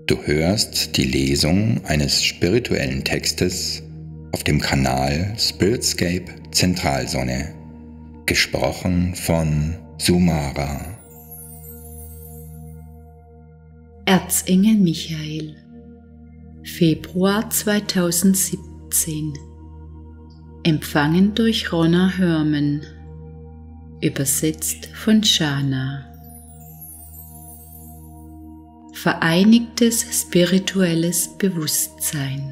Du hörst die Lesung eines spirituellen Textes auf dem Kanal Spiritscape Zentralsonne, gesprochen von Sumara. Erzengel Michael, Februar 2017. Empfangen durch Ronna Herman, übersetzt von Shana. Vereinigtes spirituelles Bewusstsein.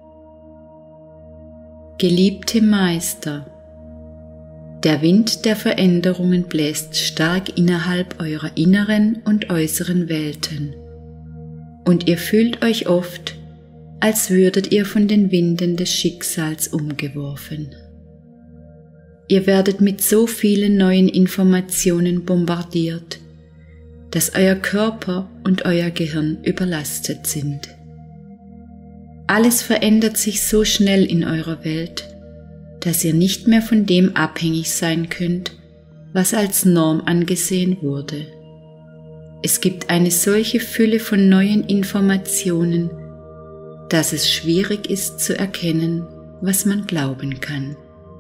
Geliebte Meister, der Wind der Veränderungen bläst stark innerhalb eurer inneren und äußeren Welten, und ihr fühlt euch oft, als würdet ihr von den Winden des Schicksals umgeworfen. Ihr werdet mit so vielen neuen Informationen bombardiert, dass euer Körper und euer Gehirn überlastet sind. Alles verändert sich so schnell in eurer Welt, dass ihr nicht mehr von dem abhängig sein könnt, was als Norm angesehen wurde. Es gibt eine solche Fülle von neuen Informationen, dass es schwierig ist zu erkennen, was man glauben kann.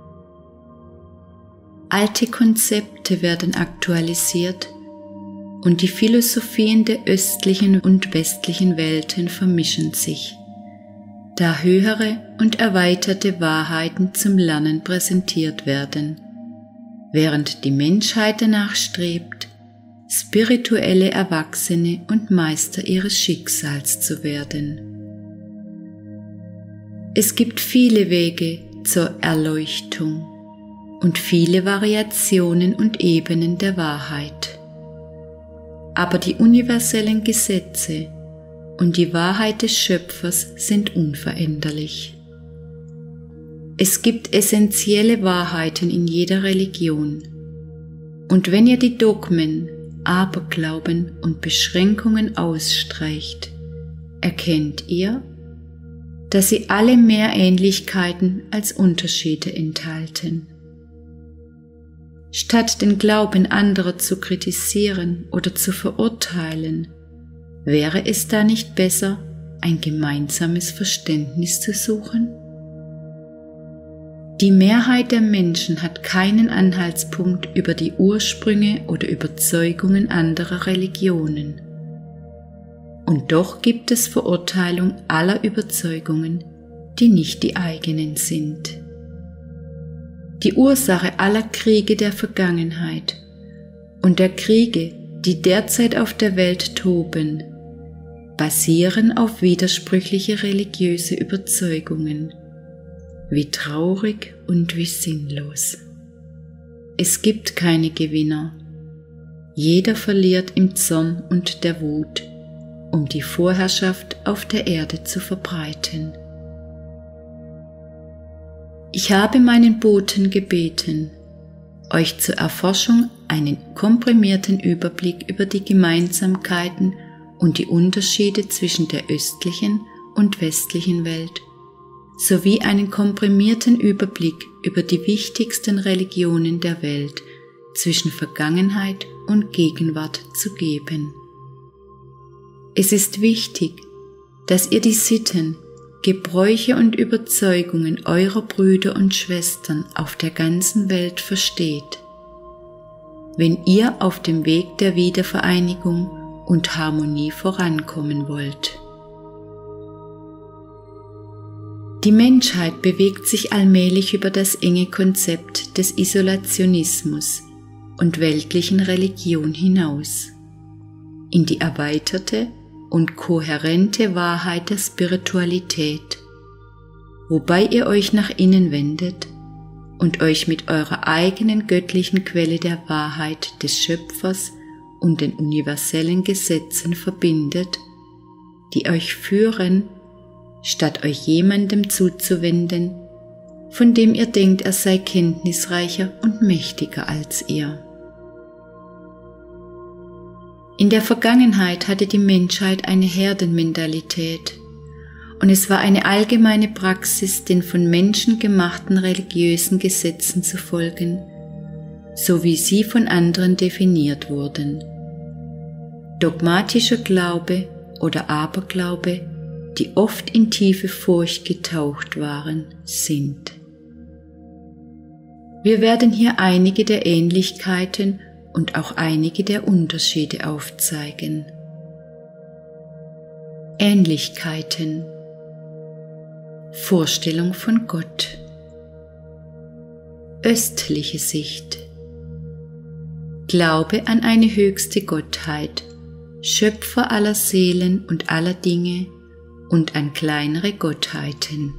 Alte Konzepte werden aktualisiert und die Philosophien der östlichen und westlichen Welten vermischen sich, da höhere und erweiterte Wahrheiten zum Lernen präsentiert werden, während die Menschheit danach strebt, spirituelle Erwachsene und Meister ihres Schicksals zu werden. Es gibt viele Wege zur Erleuchtung und viele Variationen und Ebenen der Wahrheit. Aber die universellen Gesetze und die Wahrheit des Schöpfers sind unveränderlich. Es gibt essentielle Wahrheiten in jeder Religion, und wenn ihr die Dogmen, Aberglauben und Beschränkungen ausstreicht, erkennt ihr, dass sie alle mehr Ähnlichkeiten als Unterschiede enthalten. Statt den Glauben anderer zu kritisieren oder zu verurteilen, wäre es da nicht besser, ein gemeinsames Verständnis zu suchen? Die Mehrheit der Menschen hat keinen Anhaltspunkt über die Ursprünge oder Überzeugungen anderer Religionen. Und doch gibt es Verurteilung aller Überzeugungen, die nicht die eigenen sind. Die Ursache aller Kriege der Vergangenheit und der Kriege, die derzeit auf der Welt toben, basieren auf widersprüchliche religiöse Überzeugungen. Wie traurig und wie sinnlos. Es gibt keine Gewinner. Jeder verliert im Zorn und der Wut, um die Vorherrschaft auf der Erde zu verbreiten. Ich habe meinen Boten gebeten, euch zur Erforschung einen komprimierten Überblick über die Gemeinsamkeiten und die Unterschiede zwischen der östlichen und westlichen Welt sowie einen komprimierten Überblick über die wichtigsten Religionen der Welt zwischen Vergangenheit und Gegenwart zu geben. Es ist wichtig, dass ihr die Sitten, Gebräuche und Überzeugungen eurer Brüder und Schwestern auf der ganzen Welt versteht, wenn ihr auf dem Weg der Wiedervereinigung und Harmonie vorankommen wollt. Die Menschheit bewegt sich allmählich über das enge Konzept des Isolationismus und weltlichen Religion hinaus, in die erweiterte und kohärente Wahrheit der Spiritualität, wobei ihr euch nach innen wendet und euch mit eurer eigenen göttlichen Quelle der Wahrheit des Schöpfers und den universellen Gesetzen verbindet, die euch führen, statt euch jemandem zuzuwenden, von dem ihr denkt, er sei kenntnisreicher und mächtiger als ihr. In der Vergangenheit hatte die Menschheit eine Herdenmentalität und es war eine allgemeine Praxis, den von Menschen gemachten religiösen Gesetzen zu folgen, so wie sie von anderen definiert wurden. Dogmatischer Glaube oder Aberglaube, die oft in tiefe Furcht getaucht waren, sind. Wir werden hier einige der Ähnlichkeiten und auch einige der Unterschiede aufzeigen. Ähnlichkeiten: Vorstellung von Gott, östliche Sicht, Glaube an eine höchste Gottheit, Schöpfer aller Seelen und aller Dinge und an kleinere Gottheiten.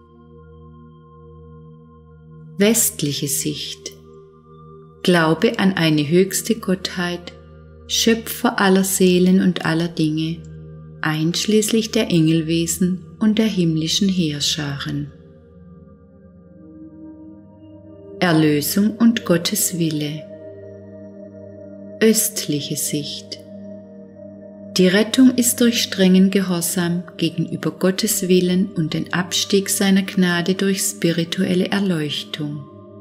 Westliche Sicht: Glaube an eine höchste Gottheit, Schöpfer aller Seelen und aller Dinge, einschließlich der Engelwesen und der himmlischen Heerscharen. Erlösung und Gottes Wille. Östliche Sicht: Die Rettung ist durch strengen Gehorsam gegenüber Gottes Willen und den Abstieg seiner Gnade durch spirituelle Erleuchtung.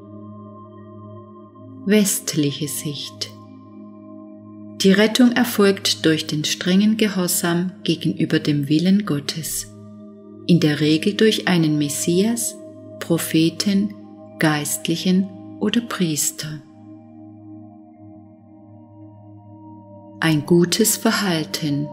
Westliche Sicht: Die Rettung erfolgt durch den strengen Gehorsam gegenüber dem Willen Gottes, in der Regel durch einen Messias, Propheten, Geistlichen oder Priester. Ein gutes Verhalten.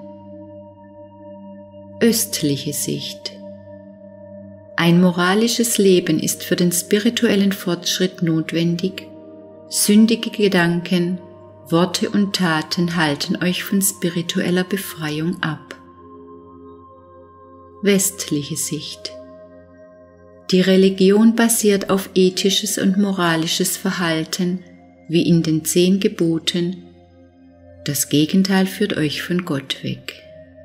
Östliche Sicht: Ein moralisches Leben ist für den spirituellen Fortschritt notwendig. Sündige Gedanken, Worte und Taten halten euch von spiritueller Befreiung ab. Westliche Sicht: Die Religion basiert auf ethisches und moralisches Verhalten, wie in den 10 Geboten. Das Gegenteil führt euch von Gott weg.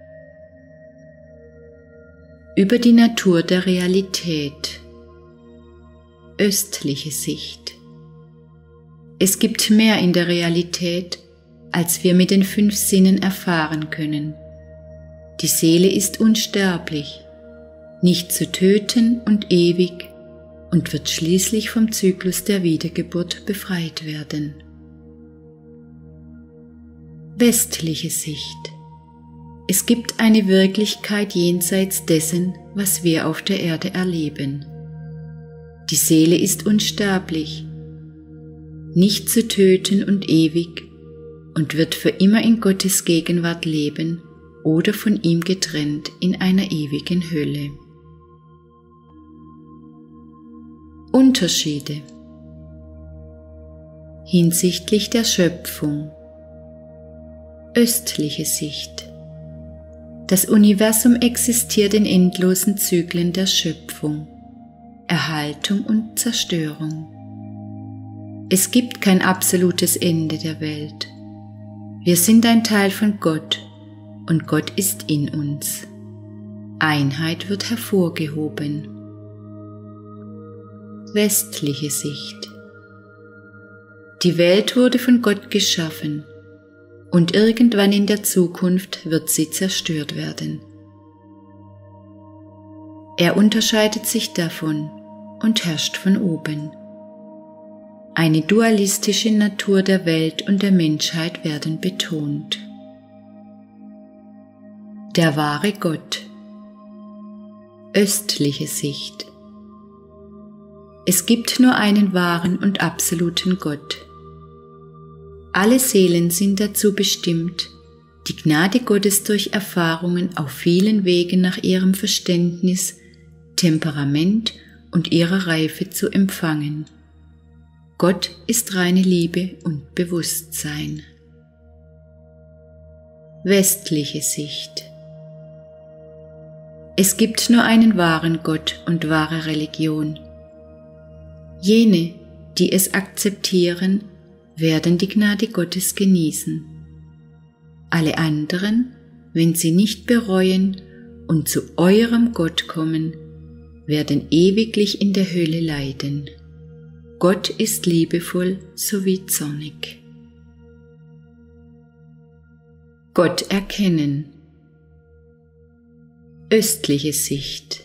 Über die Natur der Realität. Östliche Sicht: Es gibt mehr in der Realität, als wir mit den 5 Sinnen erfahren können. Die Seele ist unsterblich, nicht zu töten und ewig und wird schließlich vom Zyklus der Wiedergeburt befreit werden. Westliche Sicht: Es gibt eine Wirklichkeit jenseits dessen, was wir auf der Erde erleben. Die Seele ist unsterblich, nicht zu töten und ewig und wird für immer in Gottes Gegenwart leben oder von ihm getrennt in einer ewigen Hölle. Unterschiede hinsichtlich der Schöpfung. Östliche Sicht: Das Universum existiert in endlosen Zyklen der Schöpfung, Erhaltung und Zerstörung. Es gibt kein absolutes Ende der Welt. Wir sind ein Teil von Gott und Gott ist in uns. Einheit wird hervorgehoben. Westliche Sicht: Die Welt wurde von Gott geschaffen und irgendwann in der Zukunft wird sie zerstört werden. Er unterscheidet sich davon und herrscht von oben. Eine dualistische Natur der Welt und der Menschheit werden betont. Der wahre Gott. Östliche Sicht: Es gibt nur einen wahren und absoluten Gott. Alle Seelen sind dazu bestimmt, die Gnade Gottes durch Erfahrungen auf vielen Wegen nach ihrem Verständnis, Temperament und ihrer Reife zu empfangen. Gott ist reine Liebe und Bewusstsein. Westliche Sicht: Es gibt nur einen wahren Gott und wahre Religion. Jene, die es akzeptieren, werden die Gnade Gottes genießen. Alle anderen, wenn sie nicht bereuen und zu eurem Gott kommen, werden ewiglich in der Hölle leiden. Gott ist liebevoll sowie zornig. Gott erkennen. Östliche Sicht: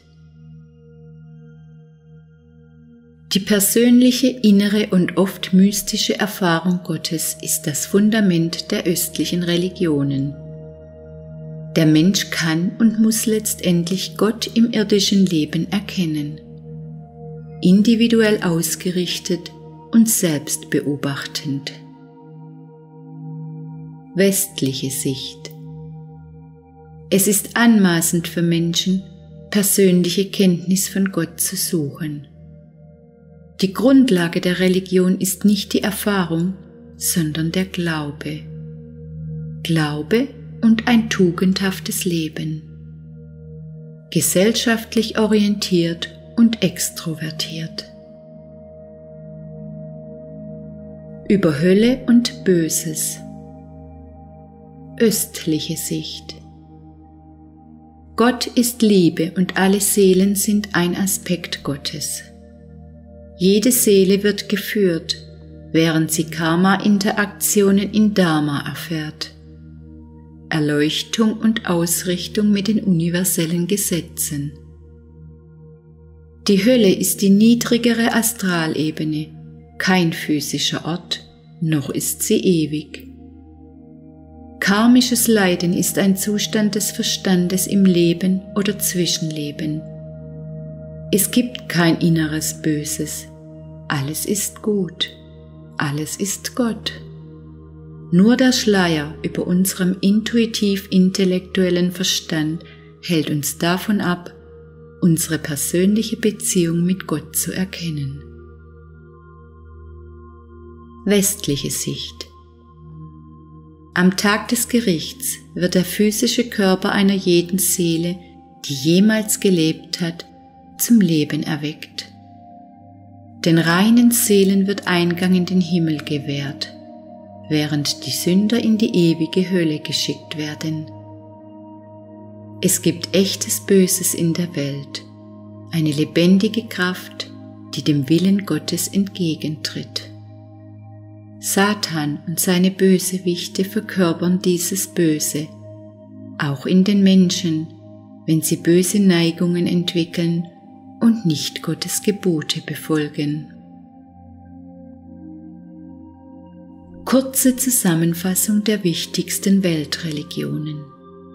Die persönliche, innere und oft mystische Erfahrung Gottes ist das Fundament der östlichen Religionen. Der Mensch kann und muss letztendlich Gott im irdischen Leben erkennen, individuell ausgerichtet und selbst beobachtend. Westliche Sicht. Es ist anmaßend für Menschen, persönliche Kenntnis von Gott zu suchen. Die Grundlage der Religion ist nicht die Erfahrung, sondern der Glaube. Glaube und ein tugendhaftes Leben. Gesellschaftlich orientiert und extrovertiert. Über Hölle und Böses. Östliche Sicht. Gott ist Liebe und alle Seelen sind ein Aspekt Gottes. Jede Seele wird geführt, während sie Karma-Interaktionen in Dharma erfährt. Erleuchtung und Ausrichtung mit den universellen Gesetzen. Die Hölle ist die niedrigere Astralebene, kein physischer Ort, noch ist sie ewig. Karmisches Leiden ist ein Zustand des Verstandes im Leben oder Zwischenleben. Es gibt kein inneres Böses. Alles ist gut. Alles ist Gott. Nur der Schleier über unserem intuitiv-intellektuellen Verstand hält uns davon ab, unsere persönliche Beziehung mit Gott zu erkennen. Westliche Sicht. Am Tag des Gerichts wird der physische Körper einer jeden Seele, die jemals gelebt hat, zum Leben erweckt. Den reinen Seelen wird Eingang in den Himmel gewährt, während die Sünder in die ewige Hölle geschickt werden. Es gibt echtes Böses in der Welt, eine lebendige Kraft, die dem Willen Gottes entgegentritt. Satan und seine Bösewichte verkörpern dieses Böse, auch in den Menschen, wenn sie böse Neigungen entwickeln und nicht Gottes Gebote befolgen. Kurze Zusammenfassung der wichtigsten Weltreligionen.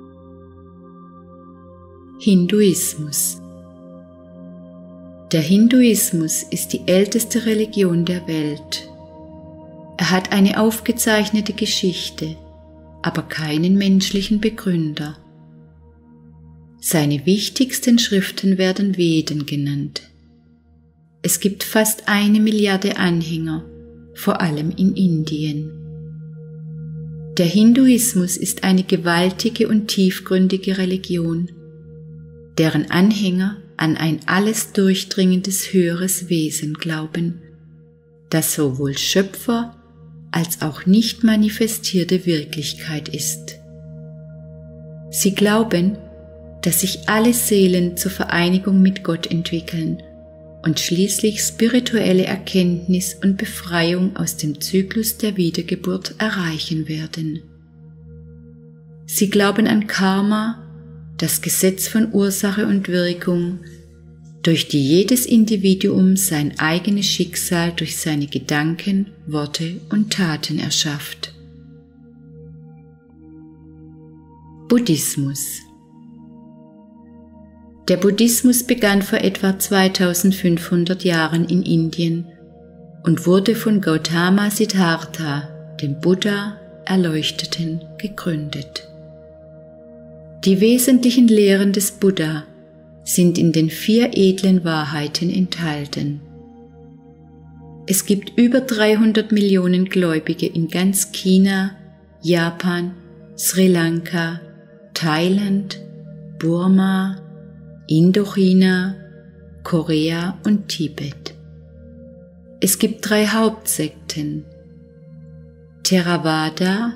Hinduismus. Der Hinduismus ist die älteste Religion der Welt. Er hat eine aufgezeichnete Geschichte, aber keinen menschlichen Begründer. Seine wichtigsten Schriften werden Veden genannt. Es gibt fast 1 Milliarde Anhänger, vor allem in Indien. Der Hinduismus ist eine gewaltige und tiefgründige Religion, deren Anhänger an ein alles durchdringendes höheres Wesen glauben, das sowohl Schöpfer als auch nicht manifestierte Wirklichkeit ist. Sie glauben, dass sich alle Seelen zur Vereinigung mit Gott entwickeln und schließlich spirituelle Erkenntnis und Befreiung aus dem Zyklus der Wiedergeburt erreichen werden. Sie glauben an Karma, das Gesetz von Ursache und Wirkung, durch die jedes Individuum sein eigenes Schicksal durch seine Gedanken, Worte und Taten erschafft. Buddhismus. Der Buddhismus begann vor etwa 2500 Jahren in Indien und wurde von Gautama Siddhartha, dem Buddha, Erleuchteten, gegründet. Die wesentlichen Lehren des Buddha sind in den 4 edlen Wahrheiten enthalten. Es gibt über 300 Millionen Gläubige in ganz China, Japan, Sri Lanka, Thailand, Burma, Indochina, Korea und Tibet. Es gibt 3 Hauptsekten: Theravada,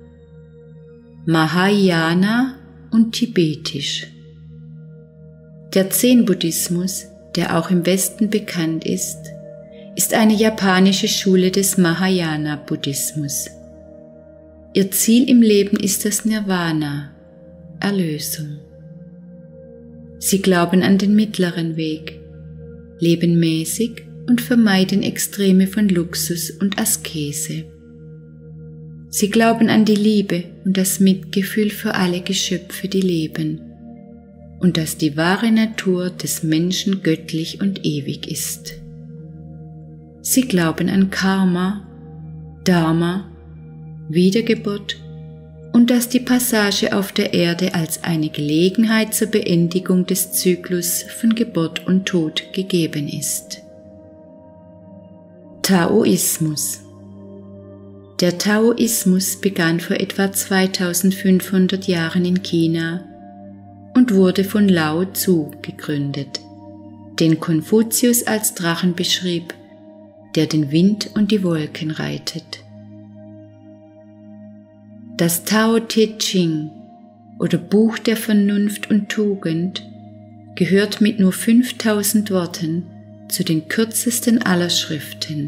Mahayana und Tibetisch. Der Zen-Buddhismus, der auch im Westen bekannt ist eine japanische Schule des Mahayana-Buddhismus. Ihr Ziel im Leben ist das Nirvana, Erlösung. Sie glauben an den mittleren Weg, leben mäßig und vermeiden Extreme von Luxus und Askese. Sie glauben an die Liebe und das Mitgefühl für alle Geschöpfe, die leben, und dass die wahre Natur des Menschen göttlich und ewig ist. Sie glauben an Karma, Dharma, Wiedergeburt und dass die Passage auf der Erde als eine Gelegenheit zur Beendigung des Zyklus von Geburt und Tod gegeben ist. Taoismus. Der Taoismus begann vor etwa 2500 Jahren in China und wurde von Lao Tzu gegründet, den Konfuzius als Drachen beschrieb, der den Wind und die Wolken reitet. Das Tao Te Ching oder Buch der Vernunft und Tugend gehört mit nur 5000 Worten zu den kürzesten aller Schriften.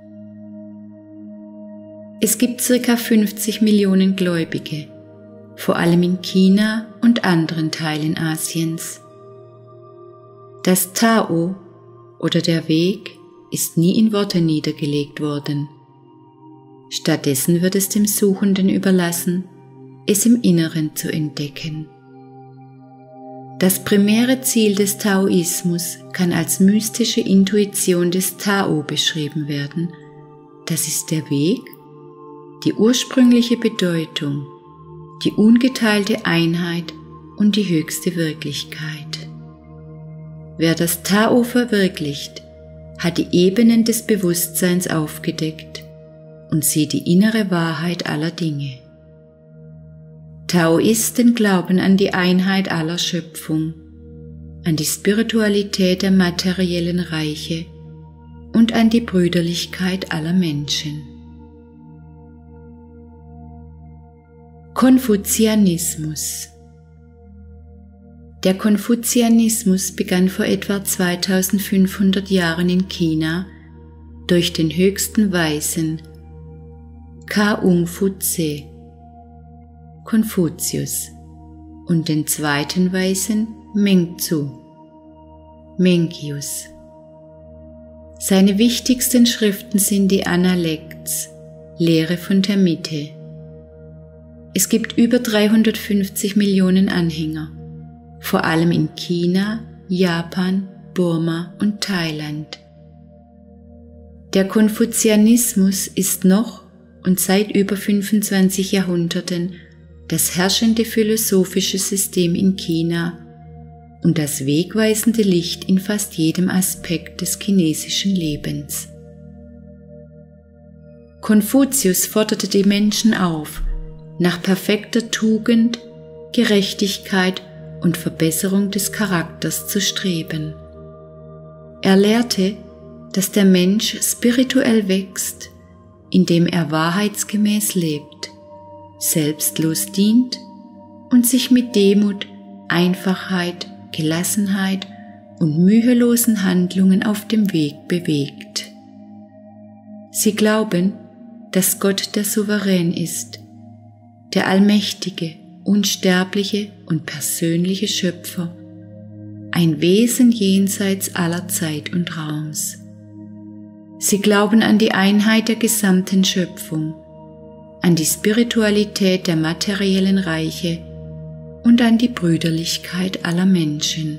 Es gibt ca. 50 Millionen Gläubige, vor allem in China und anderen Teilen Asiens. Das Tao oder der Weg ist nie in Worte niedergelegt worden. Stattdessen wird es dem Suchenden überlassen, es im Inneren zu entdecken. Das primäre Ziel des Taoismus kann als mystische Intuition des Tao beschrieben werden. Das ist der Weg, die ursprüngliche Bedeutung, die ungeteilte Einheit und die höchste Wirklichkeit. Wer das Tao verwirklicht, hat die Ebenen des Bewusstseins aufgedeckt und sieht die innere Wahrheit aller Dinge. Taoisten glauben an die Einheit aller Schöpfung, an die Spiritualität der materiellen Reiche und an die Brüderlichkeit aller Menschen. Konfuzianismus. Der Konfuzianismus begann vor etwa 2500 Jahren in China durch den höchsten Weisen Ka-ung-fu-tse, Konfuzius, und den zweiten Weisen Meng-tzu, Mencius. Seine wichtigsten Schriften sind die Analects, Lehre von der Mitte. Es gibt über 350 Millionen Anhänger, vor allem in China, Japan, Burma und Thailand. Der Konfuzianismus ist noch und seit über 25 Jahrhunderten das herrschende philosophische System in China und das wegweisende Licht in fast jedem Aspekt des chinesischen Lebens. Konfuzius forderte die Menschen auf, nach perfekter Tugend, Gerechtigkeit und Verbesserung des Charakters zu streben. Er lehrte, dass der Mensch spirituell wächst, indem er wahrheitsgemäß lebt, selbstlos dient und sich mit Demut, Einfachheit, Gelassenheit und mühelosen Handlungen auf dem Weg bewegt. Sie glauben, dass Gott der Souverän ist, der allmächtige, unsterbliche und persönliche Schöpfer, ein Wesen jenseits aller Zeit und Raums. Sie glauben an die Einheit der gesamten Schöpfung, an die Spiritualität der materiellen Reiche und an die Brüderlichkeit aller Menschen.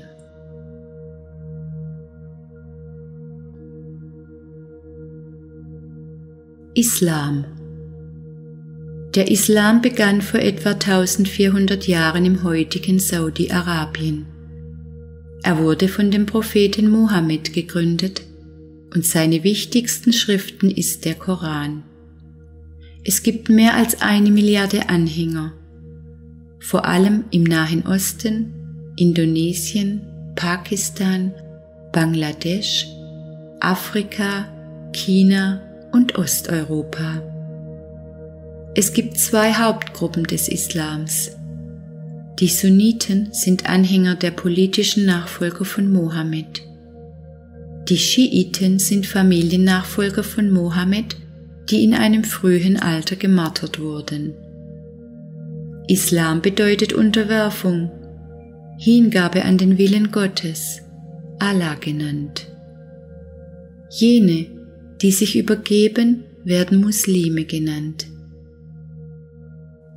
Islam. Der Islam begann vor etwa 1400 Jahren im heutigen Saudi-Arabien. Er wurde von dem Propheten Mohammed gegründet und seine wichtigsten Schriften ist der Koran. Es gibt mehr als 1 Milliarde Anhänger, vor allem im Nahen Osten, Indonesien, Pakistan, Bangladesch, Afrika, China und Osteuropa. Es gibt 2 Hauptgruppen des Islams. Die Sunniten sind Anhänger der politischen Nachfolger von Mohammed. Die Schiiten sind Familiennachfolger von Mohammed, die in einem frühen Alter gemartert wurden. Islam bedeutet Unterwerfung, Hingabe an den Willen Gottes, Allah genannt. Jene, die sich übergeben, werden Muslime genannt.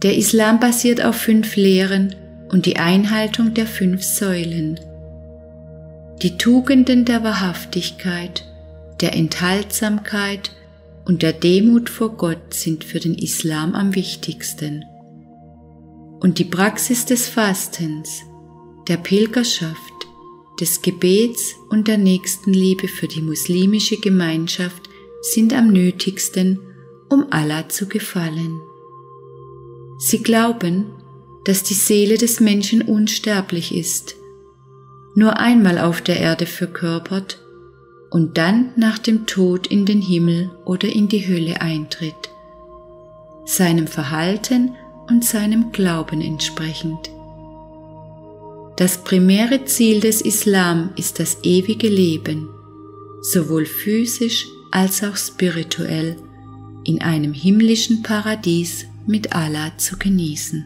Der Islam basiert auf 5 Lehren und die Einhaltung der 5 Säulen. Die Tugenden der Wahrhaftigkeit, der Enthaltsamkeit und der Demut vor Gott sind für den Islam am wichtigsten. Und die Praxis des Fastens, der Pilgerschaft, des Gebets und der Nächstenliebe für die muslimische Gemeinschaft sind am nötigsten, um Allah zu gefallen. Sie glauben, dass die Seele des Menschen unsterblich ist, nur einmal auf der Erde verkörpert und dann nach dem Tod in den Himmel oder in die Hölle eintritt, seinem Verhalten und seinem Glauben entsprechend. Das primäre Ziel des Islam ist das ewige Leben, sowohl physisch als auch spirituell, in einem himmlischen Paradies mit Allah zu genießen.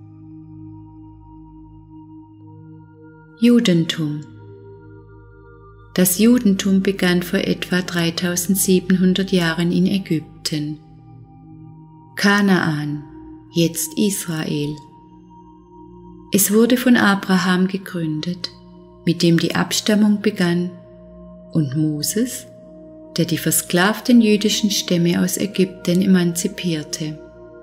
Judentum. Das Judentum begann vor etwa 3700 Jahren in Ägypten. Kanaan, jetzt Israel. Es wurde von Abraham gegründet, mit dem die Abstammung begann, und Moses, der die versklavten jüdischen Stämme aus Ägypten emanzipierte.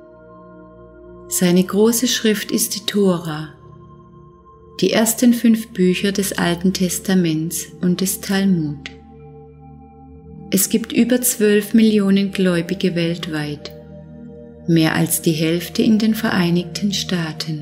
Seine große Schrift ist die Tora, die ersten 5 Bücher des Alten Testaments und des Talmud. Es gibt über 12 Millionen Gläubige weltweit, mehr als die Hälfte in den Vereinigten Staaten.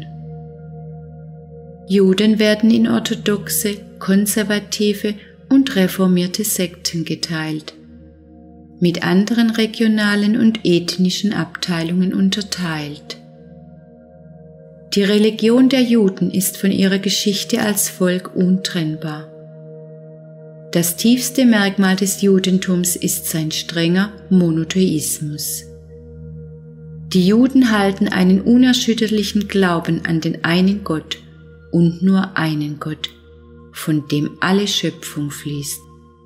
Juden werden in orthodoxe, konservative und reformierte Sekten geteilt, mit anderen regionalen und ethnischen Abteilungen unterteilt. Die Religion der Juden ist von ihrer Geschichte als Volk untrennbar. Das tiefste Merkmal des Judentums ist sein strenger Monotheismus. Die Juden halten einen unerschütterlichen Glauben an den einen Gott und nur einen Gott, von dem alle Schöpfung fließt.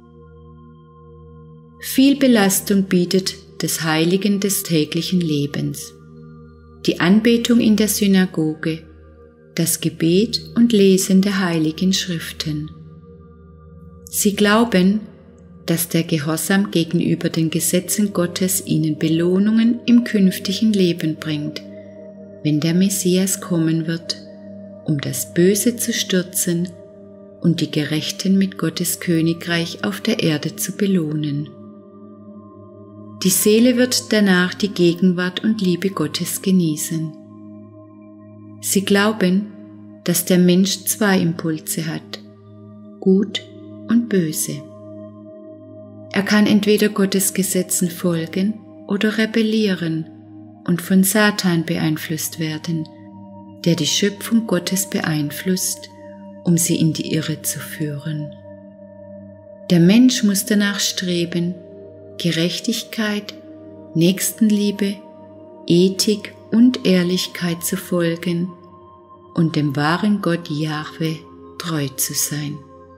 Viel Belastung bietet das Heiligen des täglichen Lebens, die Anbetung in der Synagoge, das Gebet und Lesen der heiligen Schriften. Sie glauben, dass der Gehorsam gegenüber den Gesetzen Gottes ihnen Belohnungen im künftigen Leben bringt, wenn der Messias kommen wird, um das Böse zu stürzen und die Gerechten mit Gottes Königreich auf der Erde zu belohnen. Die Seele wird danach die Gegenwart und Liebe Gottes genießen. Sie glauben, dass der Mensch 2 Impulse hat, gut und böse. Er kann entweder Gottes Gesetzen folgen oder rebellieren und von Satan beeinflusst werden, der die Schöpfung Gottes beeinflusst, um sie in die Irre zu führen. Der Mensch muss danach streben, Gerechtigkeit, Nächstenliebe, Ethik und Ehrlichkeit zu folgen und dem wahren Gott Jahwe treu zu sein.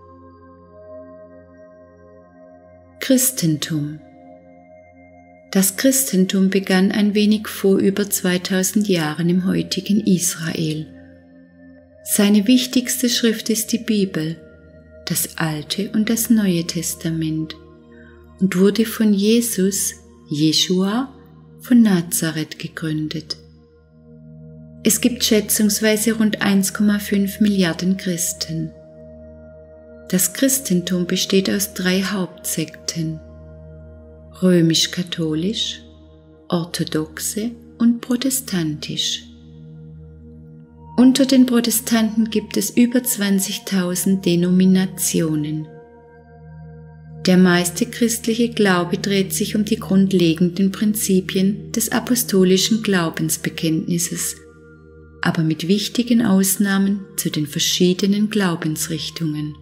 Christentum. Das Christentum begann ein wenig vor über 2000 Jahren im heutigen Israel. Seine wichtigste Schrift ist die Bibel, das Alte und das Neue Testament, und wurde von Jeschua von Nazareth gegründet. Es gibt schätzungsweise rund 1,5 Milliarden Christen. Das Christentum besteht aus 3 Hauptsekten: römisch-katholisch, orthodoxe und protestantisch. Unter den Protestanten gibt es über 20.000 Denominationen. Der meiste christliche Glaube dreht sich um die grundlegenden Prinzipien des apostolischen Glaubensbekenntnisses, aber mit wichtigen Ausnahmen zu den verschiedenen Glaubensrichtungen.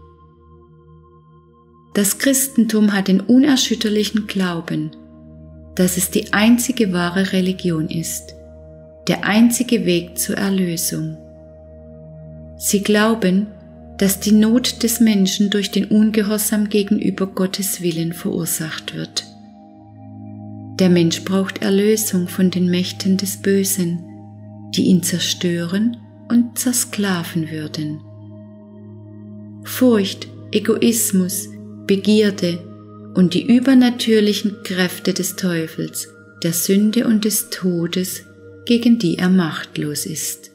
Das Christentum hat den unerschütterlichen Glauben, dass es die einzige wahre Religion ist, der einzige Weg zur Erlösung. Sie glauben, dass die Not des Menschen durch den Ungehorsam gegenüber Gottes Willen verursacht wird. Der Mensch braucht Erlösung von den Mächten des Bösen, die ihn zerstören und zersklaven würden. Furcht, Egoismus, Begierde und die übernatürlichen Kräfte des Teufels, der Sünde und des Todes, gegen die er machtlos ist.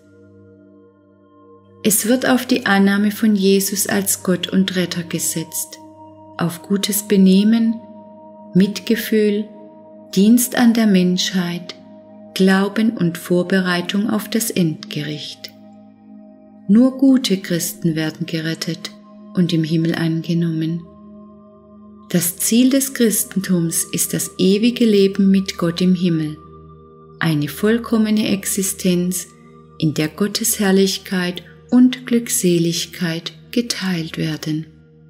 Es wird auf die Annahme von Jesus als Gott und Retter gesetzt, auf gutes Benehmen, Mitgefühl, Dienst an der Menschheit, Glauben und Vorbereitung auf das Endgericht. Nur gute Christen werden gerettet und im Himmel angenommen. Das Ziel des Christentums ist das ewige Leben mit Gott im Himmel, eine vollkommene Existenz, in der Gottes Herrlichkeit und Glückseligkeit geteilt werden.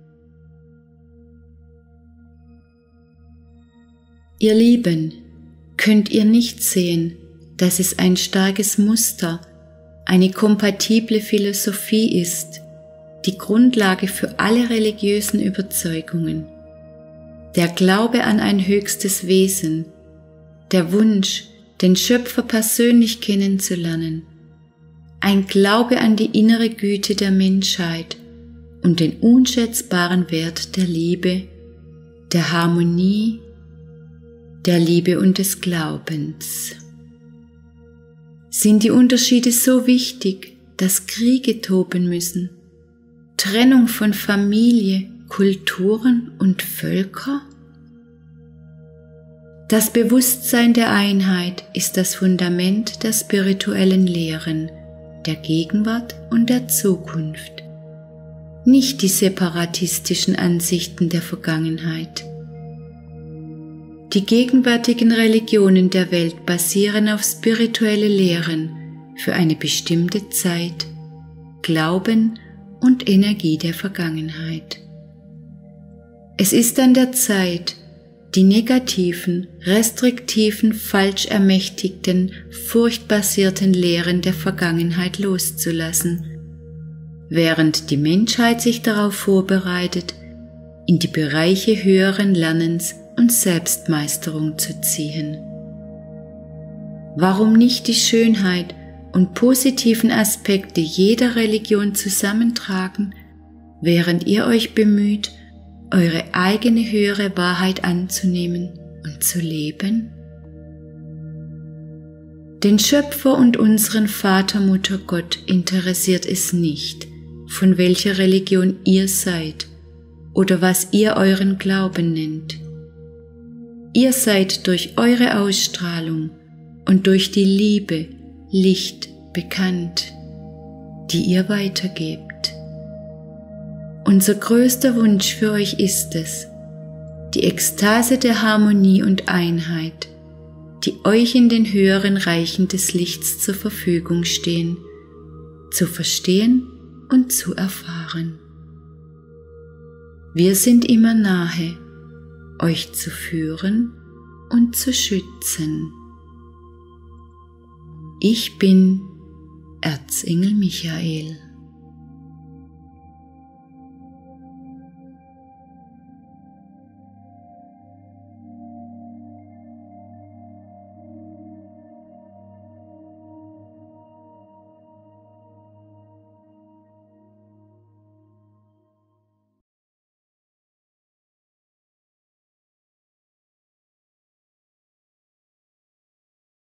Ihr Lieben, könnt ihr nicht sehen, dass es ein starkes Muster, eine kompatible Philosophie ist, die Grundlage für alle religiösen Überzeugungen? Der Glaube an ein höchstes Wesen, der Wunsch, den Schöpfer persönlich kennenzulernen, ein Glaube an die innere Güte der Menschheit und den unschätzbaren Wert der Liebe, der Harmonie, der Liebe und des Glaubens. Sind die Unterschiede so wichtig, dass Kriege toben müssen? Trennung von Familie, Kulturen und Völker? Das Bewusstsein der Einheit ist das Fundament der spirituellen Lehren, der Gegenwart und der Zukunft, nicht die separatistischen Ansichten der Vergangenheit. Die gegenwärtigen Religionen der Welt basieren auf spirituelle Lehren für eine bestimmte Zeit, Glauben und Energie der Vergangenheit. Es ist an der Zeit, die negativen, restriktiven, falsch ermächtigten, furchtbasierten Lehren der Vergangenheit loszulassen, während die Menschheit sich darauf vorbereitet, in die Bereiche höheren Lernens und Selbstmeisterung zu ziehen. Warum nicht die Schönheit und positiven Aspekte jeder Religion zusammentragen, während ihr euch bemüht, eure eigene höhere Wahrheit anzunehmen und zu leben? Den Schöpfer und unseren Vater, Mutter Gott interessiert es nicht, von welcher Religion ihr seid oder was ihr euren Glauben nennt. Ihr seid durch eure Ausstrahlung und durch die Liebe, Licht bekannt, die ihr weitergebt. Unser größter Wunsch für euch ist es, die Ekstase der Harmonie und Einheit, die euch in den höheren Reichen des Lichts zur Verfügung stehen, zu verstehen und zu erfahren. Wir sind immer nahe, euch zu führen und zu schützen. Ich bin Erzengel Michael.